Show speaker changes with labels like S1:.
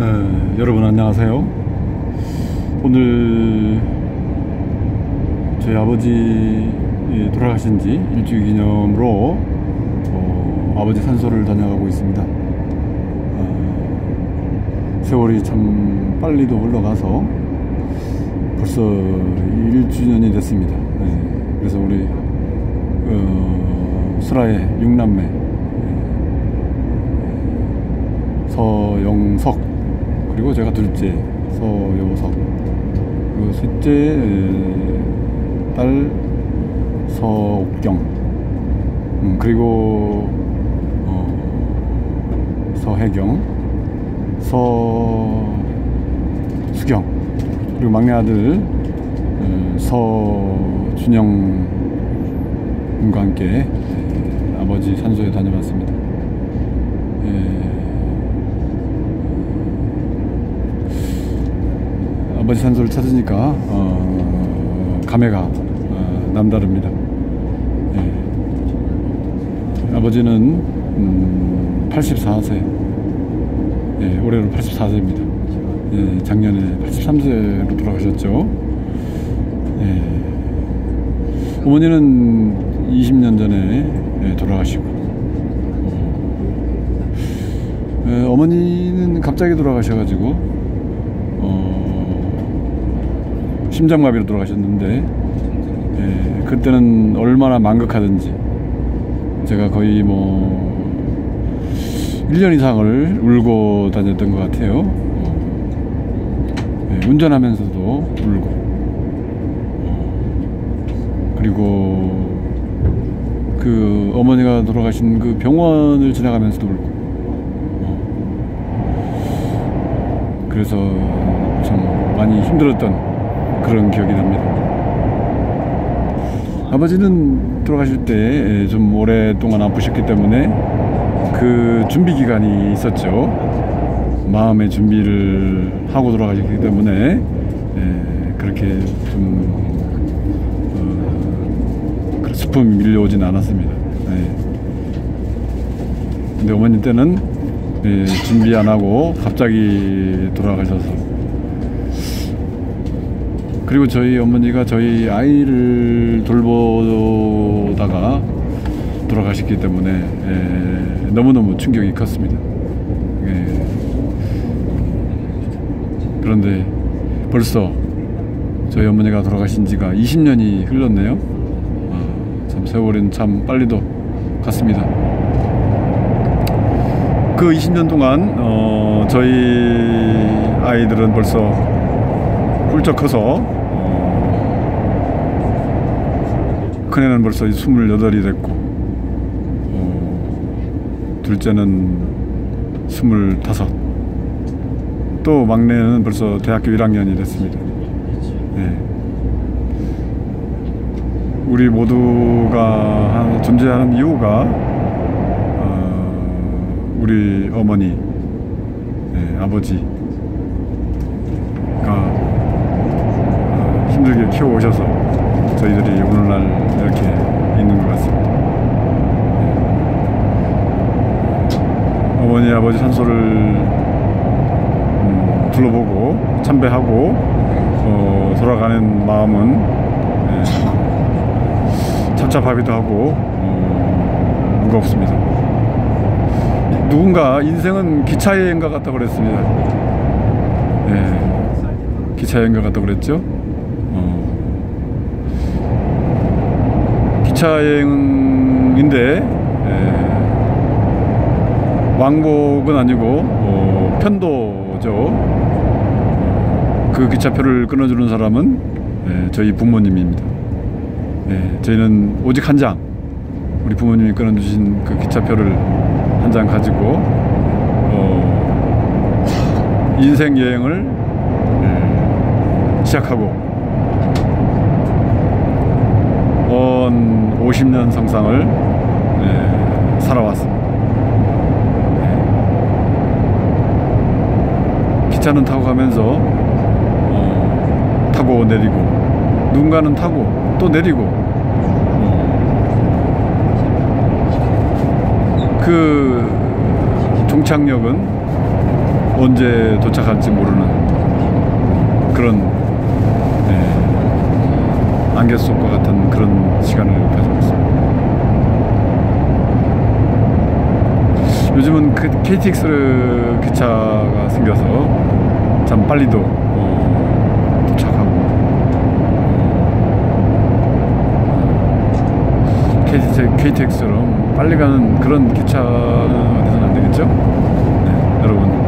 S1: 여러분 안녕하세요. 오늘 저희 아버지 돌아가신 지 일주일 기념으로 아버지 산소를 다녀가고 있습니다. 세월이 참 빨리도 흘러가서 벌써 1주년이 됐습니다. 그래서 우리 슬하의 6남매 서영석, 그리고 제가 둘째 서여석, 그리고 셋째 딸 서옥경, 그리고 서혜경, 서수경, 그리고 막내 아들 서준영과 함께 아버지 산소에 다녀왔습니다. 아버지 산소를 찾으니까 감회가 남다릅니다. 아버지는 84세, 올해로 84세입니다. 작년에 83세로 돌아가셨죠. 어머니는 20년 전에 돌아가시고, 어머니는 갑자기 돌아가셔가지고 심장마비로 돌아가셨는데, 그때는 얼마나 만극하든지 제가 거의 1년 이상을 울고 다녔던 것 같아요. 운전하면서도 울고, 그리고 그 어머니가 돌아가신 그 병원을 지나가면서도 울고, 그래서 참 많이 힘들었던 그런 기억이 납니다. 아버지는 돌아가실 때 좀 오랫동안 아프셨기 때문에 그 준비 기간이 있었죠. 마음의 준비를 하고 돌아가셨기 때문에 그렇게 좀 슬픔이 밀려오진 않았습니다. 근데 어머니 때는 준비 안 하고 갑자기 돌아가셔서, 그리고 저희 어머니가 저희 아이를 돌보다가 돌아가셨기 때문에 너무너무 충격이 컸습니다. 그런데 벌써 저희 어머니가 돌아가신 지가 20년이 흘렀네요. 참 세월은 참 빨리도 갔습니다. 그 20년 동안 저희 아이들은 벌써 훌쩍 커서, 큰애는 벌써 28이 됐고, 둘째는 25, 또 막내는 벌써 대학교 1학년이 됐습니다. 우리 모두가 존재하는 이유가 우리 어머니, 아버지가 힘들게 키워오셔서 저희들이 오늘날 이렇게 있는 것 같습니다. 어머니 아버지 산소를 둘러보고 참배하고 돌아가는 마음은 착잡하기도 하고 무겁습니다. 누군가 인생은 기차여행과 같다 그랬습니다. 기차여행과 같다 그랬죠. 기차여행인데 왕복은 아니고 편도죠. 그 기차표를 끊어주는 사람은 저희 부모님입니다. 저희는 오직 한 장, 우리 부모님이 끊어주신 그 기차표를 한 장 가지고 인생 여행을 시작하고 50년 성상을 살아왔습니다. 기차는 타고 가면서 타고 내리고, 누군가는 타고 또 내리고, 그 종착역은 언제 도착할지 모르는 그런 안개 속과 같은 그런 시간을 가지고 있습니다. 요즘은 그 KTX 기차가 생겨서 참 빨리도 도착하고 KTX처럼 빨리 가는 그런 기차는 어디서는 안 되겠죠? 네, 여러분